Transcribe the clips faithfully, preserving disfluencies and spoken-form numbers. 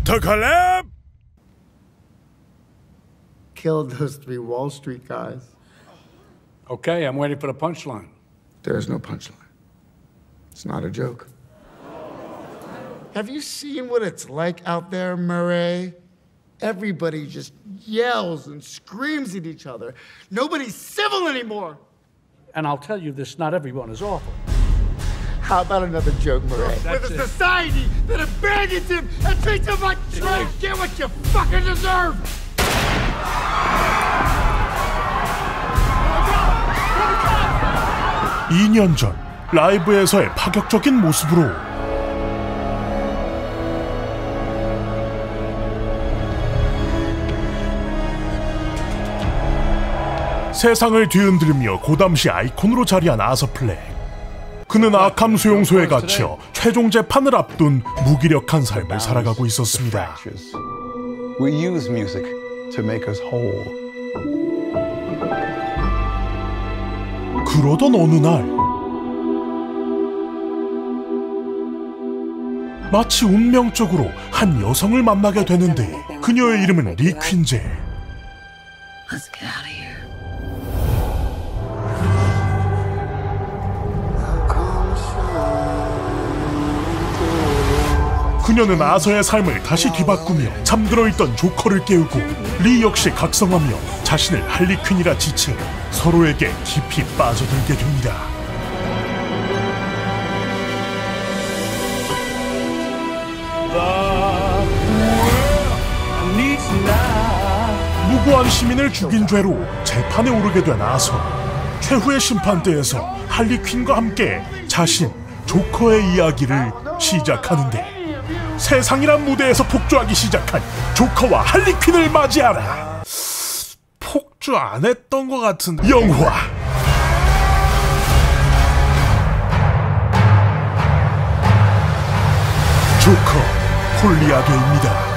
어떡할래? Killed those three Wall Street guys. Okay, I'm waiting for the punchline. There's no punchline. It's not a joke. Have you seen what it's like out there, Murray? Everybody just yells and screams at each other. Nobody's civil anymore. And I'll tell you this, not everyone is awful. How about another joke, Murray? That's With a it. society that abandons him and treats him like trash, get what you fucking deserve! 이 년 전 라이브에서의 파격적인 모습으로 세상을 뒤흔들며 고담시 아이콘으로 자리한 아서 플렉. 그는 아캄 수용소에 갇혀 최종 재판을 앞둔 무기력한 삶을 살아가고 있었습니다. We use music to make us whole. 그러던 어느 날 마치 운명적으로 한 여성을 만나게 되는데 그녀의 이름은 리 퀸제. Let's get out of here. 그녀는 아서의 삶을 다시 뒤바꾸며 잠들어 있던 조커를 깨우고 리 역시 각성하며 자신을 할리퀸이라 지칭 서로에게 깊이 빠져들게 됩니다. 무고한 시민을 죽인 죄로 재판에 오르게 된 아서. 최후의 심판대에서 할리퀸과 함께 자신 조커의 이야기를 시작하는데 세상이란 무대에서 폭주하기 시작한 조커와 할리퀸을 맞이하라. 폭주 안 했던 것 같은 영화. 조커 폴리아게입니다.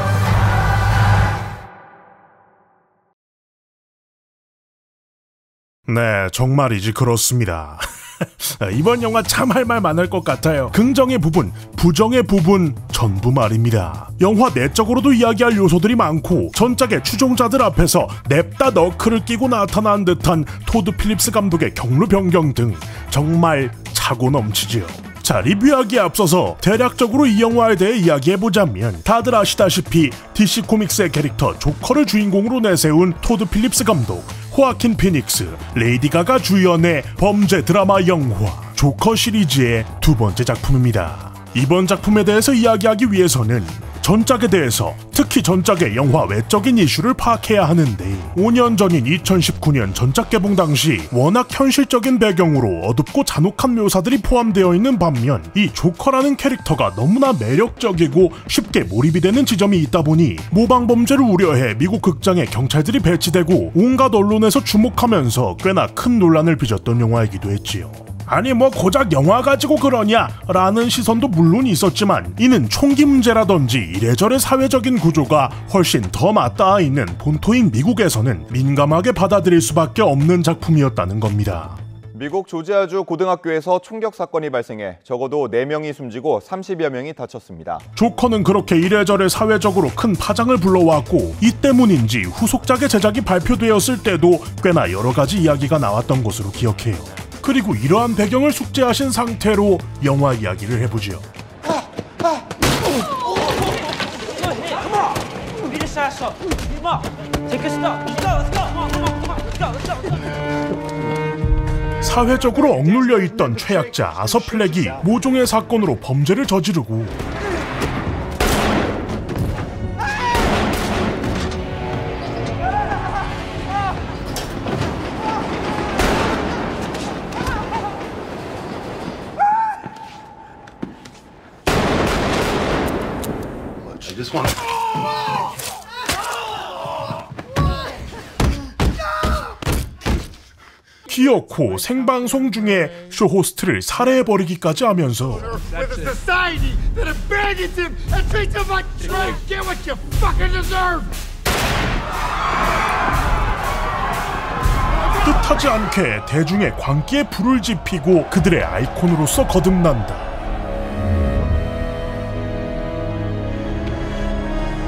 네, 정말이지 그렇습니다. 이번 영화 참 할 말 많을 것 같아요. 긍정의 부분, 부정의 부분 전부 말입니다. 영화 내적으로도 이야기할 요소들이 많고 전작의 추종자들 앞에서 냅다 너클을 끼고 나타난 듯한 토드 필립스 감독의 경로 변경 등 정말 차고 넘치지요. 자, 리뷰하기에 앞서서 대략적으로 이 영화에 대해 이야기해보자면 다들 아시다시피 디씨 코믹스의 캐릭터 조커를 주인공으로 내세운 토드 필립스 감독, 호아킨 피닉스, 레이디 가가 주연의 범죄 드라마 영화 조커 시리즈의 두 번째 작품입니다. 이번 작품에 대해서 이야기하기 위해서는 전작에 대해서, 특히 전작의 영화 외적인 이슈를 파악해야 하는데 오 년 전인 이천십구 년 전작 개봉 당시 워낙 현실적인 배경으로 어둡고 잔혹한 묘사들이 포함되어 있는 반면 이 조커라는 캐릭터가 너무나 매력적이고 쉽게 몰입이 되는 지점이 있다 보니 모방범죄를 우려해 미국 극장에 경찰들이 배치되고 온갖 언론에서 주목하면서 꽤나 큰 논란을 빚었던 영화이기도 했지요. 아니 뭐 고작 영화 가지고 그러냐 라는 시선도 물론 있었지만 이는 총기 문제라든지 이래저래 사회적인 구조가 훨씬 더 맞닿아 있는 본토인 미국에서는 민감하게 받아들일 수밖에 없는 작품이었다는 겁니다. 미국 조지아주 고등학교에서 총격 사건이 발생해 적어도 네 명이 숨지고 삼십여 명이 다쳤습니다. 조커는 그렇게 이래저래 사회적으로 큰 파장을 불러왔고 이 때문인지 후속작의 제작이 발표되었을 때도 꽤나 여러 가지 이야기가 나왔던 것으로 기억해요. 그리고 이러한 배경을 숙지하신 상태로 영화 이야기를 해보지요. 사회적으로 억눌려 있던 최약자 아서 플렉이 모종의 사건으로 범죄를 저지르고 just want to... 기어코 생방송 중에 쇼호스트를 살해해버리기까지 하면서 뜻하지 않게 대중의 광기에 불을 지피고 그들의 아이콘으로서 거듭난다.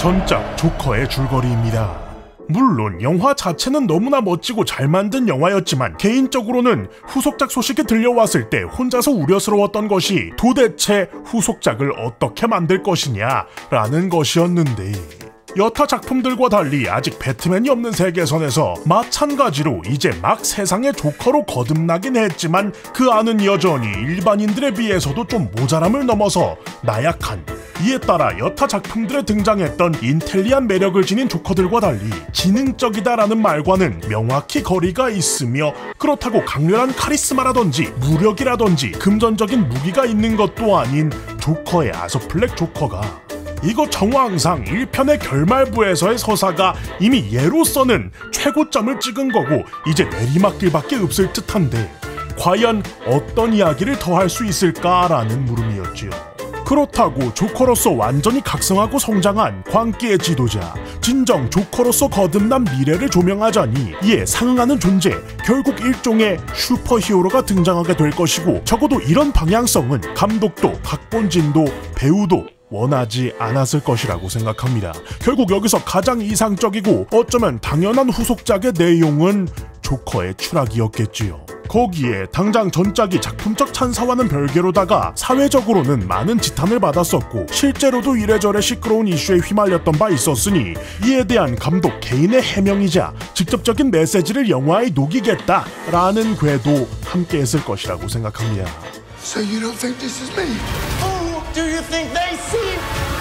전작 조커의 줄거리입니다. 물론 영화 자체는 너무나 멋지고 잘 만든 영화였지만 개인적으로는 후속작 소식이 들려왔을 때 혼자서 우려스러웠던 것이 도대체 후속작을 어떻게 만들 것이냐 라는 것이었는데, 여타 작품들과 달리 아직 배트맨이 없는 세계선에서 마찬가지로 이제 막 세상의 조커로 거듭나긴 했지만 그 안은 여전히 일반인들에 비해서도 좀 모자람을 넘어서 나약한, 이에 따라 여타 작품들에 등장했던 인텔리한 매력을 지닌 조커들과 달리 지능적이다라는 말과는 명확히 거리가 있으며, 그렇다고 강렬한 카리스마라든지 무력이라든지 금전적인 무기가 있는 것도 아닌 조커의 아서플렉 조커가, 이거 정황상 일 편의 결말부에서의 서사가 이미 얘로서는 최고점을 찍은 거고 이제 내리막길밖에 없을 듯한데 과연 어떤 이야기를 더 할 수 있을까라는 물음이었지요. 그렇다고 조커로서 완전히 각성하고 성장한 광기의 지도자, 진정 조커로서 거듭난 미래를 조명하자니 이에 상응하는 존재, 결국 일종의 슈퍼히어로가 등장하게 될 것이고, 적어도 이런 방향성은 감독도 각본진도 배우도 원하지 않았을 것이라고 생각합니다. 결국 여기서 가장 이상적이고 어쩌면 당연한 후속작의 내용은 조커의 추락이었겠지요. 거기에 당장 전작이 작품적 찬사와는 별개로다가 사회적으로는 많은 지탄을 받았었고 실제로도 이래저래 시끄러운 이슈에 휘말렸던 바 있었으니 이에 대한 감독 개인의 해명이자 직접적인 메시지를 영화에 녹이겠다라는 궤도 함께 했을 것이라고 생각합니다. So you don't think this is me? Who do you think they see?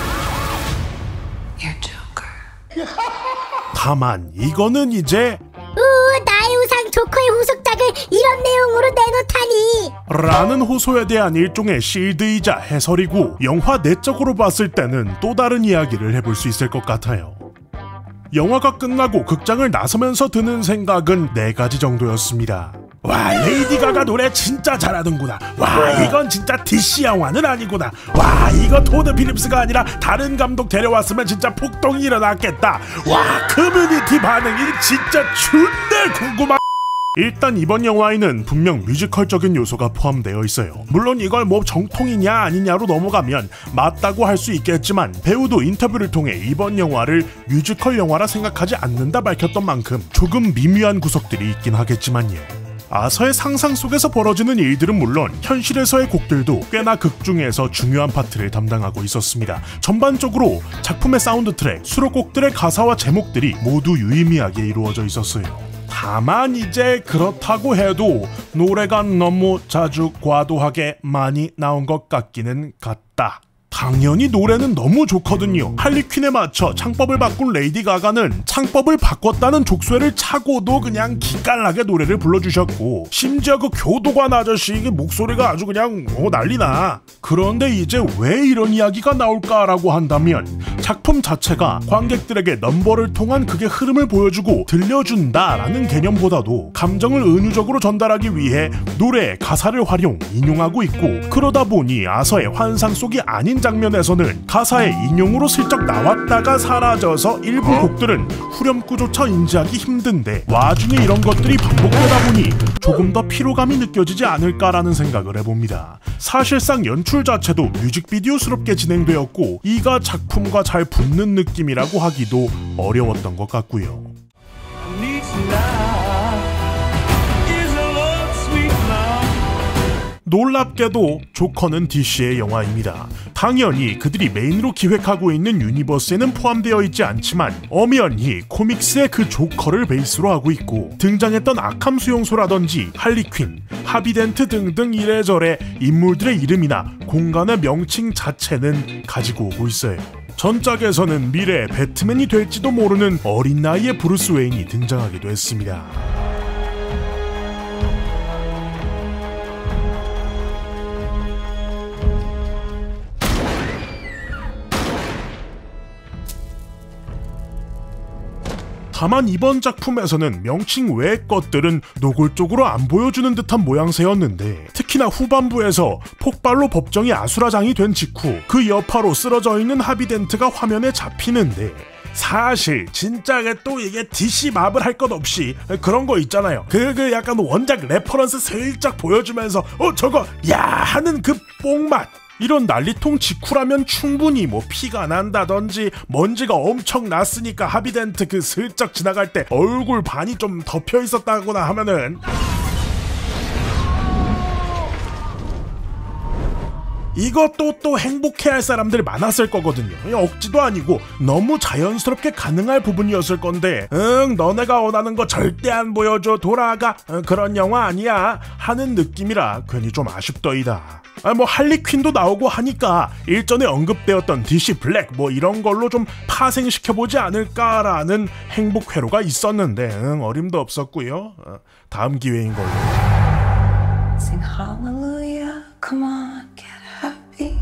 You're Joker. 다만 이거는 이제 우, 나의 우상 조커의 후속작을 이런 내용으로 내놓다니 라는 호소에 대한 일종의 실드이자 해설이고, 영화 내적으로 봤을 때는 또 다른 이야기를 해볼 수 있을 것 같아요. 영화가 끝나고 극장을 나서면서 드는 생각은 네 가지 정도였습니다. 와, 레이디 가가 노래 진짜 잘하는구나. 와, 이건 진짜 디씨 영화는 아니구나. 와, 이거 토드 필립스가 아니라 다른 감독 데려왔으면 진짜 폭동이 일어났겠다. 와, 커뮤니티 반응이 진짜 존나 궁금한. 일단 이번 영화에는 분명 뮤지컬적인 요소가 포함되어 있어요. 물론 이걸 뭐 정통이냐 아니냐로 넘어가면 맞다고 할 수 있겠지만, 배우도 인터뷰를 통해 이번 영화를 뮤지컬 영화라 생각하지 않는다 밝혔던 만큼 조금 미묘한 구석들이 있긴 하겠지만요. 아서의 상상 속에서 벌어지는 일들은 물론 현실에서의 곡들도 꽤나 극중에서 중요한 파트를 담당하고 있었습니다. 전반적으로 작품의 사운드 트랙, 수록곡들의 가사와 제목들이 모두 유의미하게 이루어져 있었어요. 다만 이제 그렇다고 해도 노래가 너무 자주 과도하게 많이 나온 것 같기는 같다. 당연히 노래는 너무 좋거든요. 할리퀸에 맞춰 창법을 바꾼 레이디 가가는 창법을 바꿨다는 족쇄를 차고도 그냥 기깔나게 노래를 불러주셨고, 심지어 그 교도관 아저씨 목소리가 아주 그냥 어, 난리나. 그런데 이제 왜 이런 이야기가 나올까라고 한다면, 작품 자체가 관객들에게 넘버를 통한 극의 흐름을 보여주고 들려준다라는 개념보다도 감정을 은유적으로 전달하기 위해 노래의 가사를 활용, 인용하고 있고, 그러다 보니 아서의 환상 속이 아닌 장면에서는 가사의 인용으로 슬쩍 나왔다가 사라져서 일부 곡들은 후렴구조차 인지하기 힘든데, 와중에 이런 것들이 반복되다 보니 조금 더 피로감이 느껴지지 않을까라는 생각을 해봅니다. 사실상 연출 자체도 뮤직비디오스럽게 진행되었고, 이가 작품과 잘 붙는 느낌이라고 하기도 어려웠던 것 같고요. 놀랍게도 조커는 디씨의 영화입니다. 당연히 그들이 메인으로 기획하고 있는 유니버스에는 포함되어 있지 않지만 엄연히 코믹스의 그 조커를 베이스로 하고 있고, 등장했던 아캄 수용소라든지 할리퀸, 하비덴트 등등 이래저래 인물들의 이름이나 공간의 명칭 자체는 가지고 오고 있어요. 전작에서는 미래의 배트맨이 될지도 모르는 어린 나이의 브루스 웨인이 등장하기도 했습니다. 다만 이번 작품에서는 명칭 외의 것들은 노골적으로 안 보여주는 듯한 모양새였는데, 특히나 후반부에서 폭발로 법정이 아수라장이 된 직후 그 여파로 쓰러져 있는 하비덴트가 화면에 잡히는데, 사실 진작에 또 이게 디씨 마블 할 것 없이 그런 거 있잖아요. 그, 그 약간 원작 레퍼런스 슬쩍 보여주면서 어 저거 야 하는 그 뽕맛, 이런 난리통 직후라면 충분히 뭐 피가 난다든지 먼지가 엄청 났으니까 하비덴트 그 슬쩍 지나갈 때 얼굴 반이 좀 덮여 있었다거나 하면은 이것도 또 행복해할 사람들 많았을 거거든요. 억지도 아니고 너무 자연스럽게 가능할 부분이었을 건데 응 너네가 원하는 거 절대 안 보여줘 돌아가 응, 그런 영화 아니야 하는 느낌이라 괜히 좀 아쉽더이다. 아, 뭐 할리퀸도 나오고 하니까 일전에 언급되었던 디씨 블랙 뭐 이런 걸로 좀 파생시켜보지 않을까라는 행복 회로가 있었는데 응, 어림도 없었고요. 어, 다음 기회인 걸로. Sing hallelujah, come on, get happy.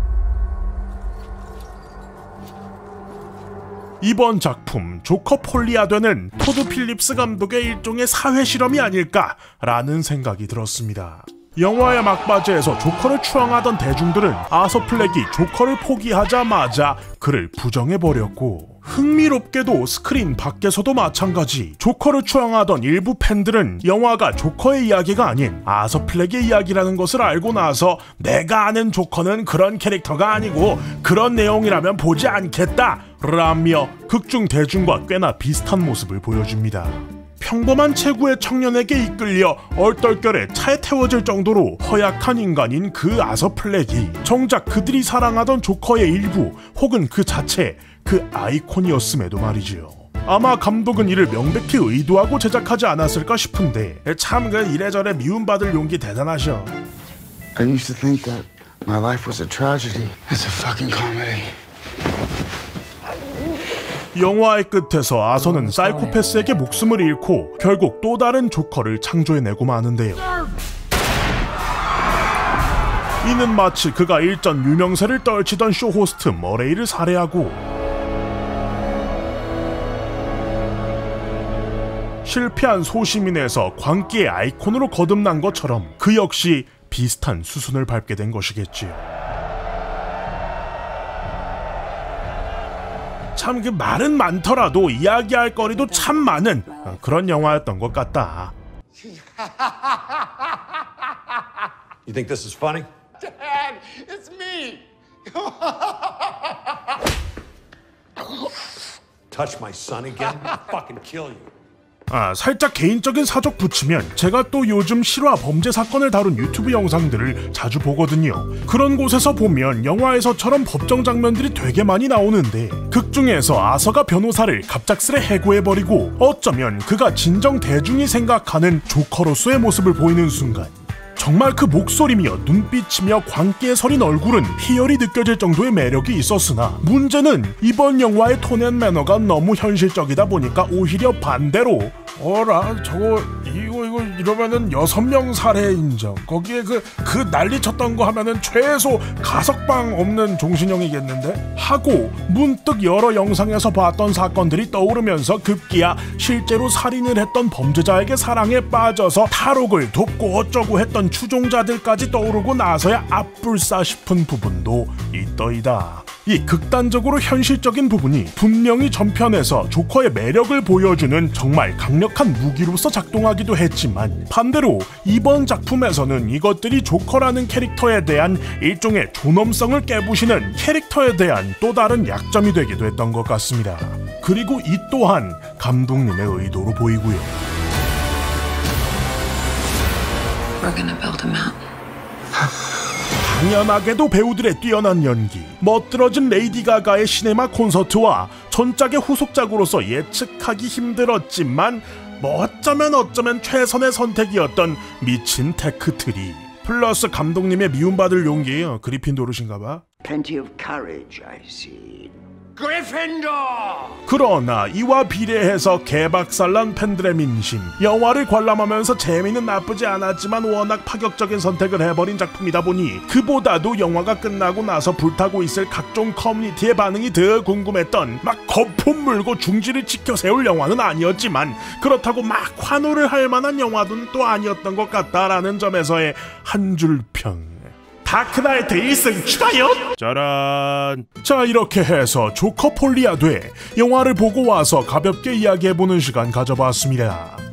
이번 작품 조커 폴리아드는 토드 필립스 감독의 일종의 사회 실험이 아닐까라는 생각이 들었습니다. 영화의 막바지에서 조커를 추앙하던 대중들은 아서 플렉이 조커를 포기하자마자 그를 부정해버렸고 흥미롭게도 스크린 밖에서도 마찬가지 조커를 추앙하던 일부 팬들은 영화가 조커의 이야기가 아닌 아서 플렉의 이야기라는 것을 알고 나서 내가 아는 조커는 그런 캐릭터가 아니고 그런 내용이라면 보지 않겠다 라며 극중 대중과 꽤나 비슷한 모습을 보여줍니다. 평범한 체구의 청년에게 이끌려 얼떨결에 차에 태워질 정도로 허약한 인간인 그 아서 플렉이 정작 그들이 사랑하던 조커의 일부 혹은 그 자체 그 아이콘이었음에도 말이지요. 아마 감독은 이를 명백히 의도하고 제작하지 않았을까 싶은데 참 그 이래저래 미움받을 용기 대단하셔. I used to think that my life was a tragedy. It's a fucking comedy. 영화의 끝에서 아서는 사이코패스에게 목숨을 잃고 결국 또 다른 조커를 창조해내고 마는데요. 이는 마치 그가 일전 유명세를 떨치던 쇼호스트 머레이를 살해하고 실패한 소시민에서 광기의 아이콘으로 거듭난 것처럼 그 역시 비슷한 수순을 밟게 된 것이겠지요. 참 그 말은 많더라도 이야기할 거리도 참 많은 그런 영화였던 것 같다. You think this is funny? Dad, it's me. Touch my son again? I'll fucking kill you. 아, 살짝 개인적인 사족 붙이면 제가 또 요즘 실화 범죄 사건을 다룬 유튜브 영상들을 자주 보거든요. 그런 곳에서 보면 영화에서처럼 법정 장면들이 되게 많이 나오는데 극중에서 아서가 변호사를 갑작스레 해고해버리고 어쩌면 그가 진정 대중이 생각하는 조커로서의 모습을 보이는 순간 정말 그 목소리며 눈빛이며 광기에 서린 얼굴은 희열이 느껴질 정도의 매력이 있었으나 문제는 이번 영화의 톤 앤 매너가 너무 현실적이다 보니까 오히려 반대로 어라 저거 이거 이거 이러면은 여섯 명 살해 인정 거기에 그 그 난리 쳤던 거 하면은 최소 가석방 없는 종신형이겠는데 하고 문득 여러 영상에서 봤던 사건들이 떠오르면서 급기야 실제로 살인을 했던 범죄자에게 사랑에 빠져서 탈옥을 돕고 어쩌고 했던 추종자들까지 떠오르고 나서야 앞불싸 싶은 부분도 있더이다. 이 극단적으로 현실적인 부분이 분명히 전편에서 조커의 매력을 보여주는 정말 강력한 무기로서 작동하기도 했지만 반대로 이번 작품에서는 이것들이 조커라는 캐릭터에 대한 일종의 존엄성을 깨부시는 캐릭터에 대한 또 다른 약점이 되기도 했던 것 같습니다. 그리고 이 또한 감독님의 의도로 보이고요. We're gonna build a mountain. 당연하게도 배우들의 뛰어난 연기, 멋들어진 레이디 가가의 시네마 콘서트와 전작의 후속작으로서 예측하기 힘들었지만 뭐 어쩌면 어쩌면 최선의 선택이었던 미친 테크트리 플러스 감독님의 미움받을 용기 그리핀도르신가봐. Plenty of courage, I see. 그러나 이와 비례해서 개박살난 팬들의 민심, 영화를 관람하면서 재미는 나쁘지 않았지만 워낙 파격적인 선택을 해버린 작품이다 보니 그보다도 영화가 끝나고 나서 불타고 있을 각종 커뮤니티의 반응이 더 궁금했던 막 거품 물고 중지를 지켜 세울 영화는 아니었지만 그렇다고 막 환호를 할 만한 영화는 또 아니었던 것 같다라는 점에서의 한 줄 평. 다크나이트 일 승 추가요! 짜란! 자, 이렇게 해서 조커 폴리아드에 영화를 보고 와서 가볍게 이야기해보는 시간 가져봤습니다.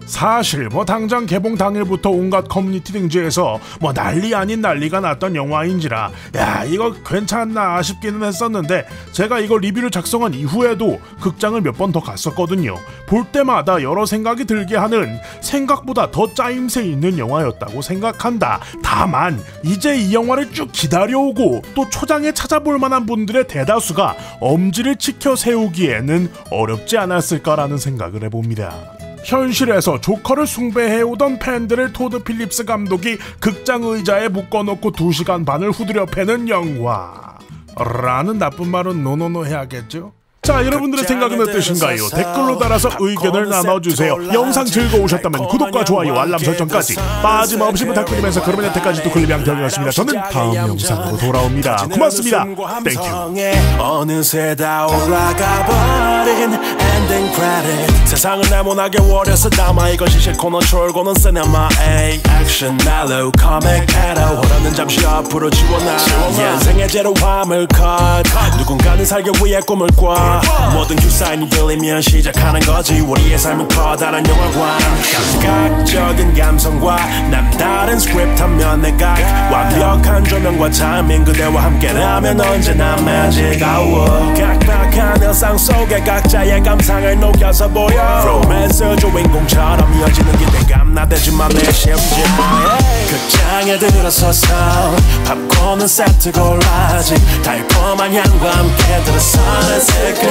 사실 뭐 당장 개봉 당일부터 온갖 커뮤니티 등지에서 뭐 난리 아닌 난리가 났던 영화인지라 야 이거 괜찮나 싶기는 했었는데 제가 이거 리뷰를 작성한 이후에도 극장을 몇 번 더 갔었거든요. 볼 때마다 여러 생각이 들게 하는 생각보다 더 짜임새 있는 영화였다고 생각한다. 다만 이제 이 영화를 쭉 기다려오고 또 초장에 찾아볼 만한 분들의 대다수가 엄지를 치켜 세우기에는 어렵지 않았을까라는 생각을 해봅니다. 현실에서 조커를 숭배해오던 팬들을 토드 필립스 감독이 극장 의자에 묶어놓고 두 시간 반을 후드려 패는 영화 라는 나쁜 말은 노노노 해야겠죠? 자, 여러분들의 생각은 어떠신가요? 댓글로 달아서 의견을 나눠주세요. 영상 즐거우셨다면 구독과 좋아요, 알람 설정까지 빠짐없이 부탁드리면서 그러면 여태까지 또 클립양경이었습니다. 저는 다음 영상으로 돌아옵니다. 고맙습니다. 땡큐. 어느새 다 올라가버린 엔딩 크레딧. 세상을 네모나게 워려서 담아 이것이 싫고는 졸고는 시네마의 액션 멜로 코믹 에러 호러는 잠시 앞으로 지워놔. 인생의 제로 화물컷 누군가는 살기 위해 꿈을 꿔. 모든 큐사인이 들리면 시작하는 거지. 우리의 삶은 커다란 영화관. 감각적인 감성과 남다른 스크립트하면 내가 완벽한 조명과 타이밍 그대와 함께라면 언제나 magic hour. 각박한 일상 속에 각자의 감상을 녹여서 보여. 로맨스 주인공처럼 이어지는 기대감 나대지만 내 심지 극장에 들어서서 팝콘은 세트 골라지 달콤한 향과 함께 들어서는 슬픈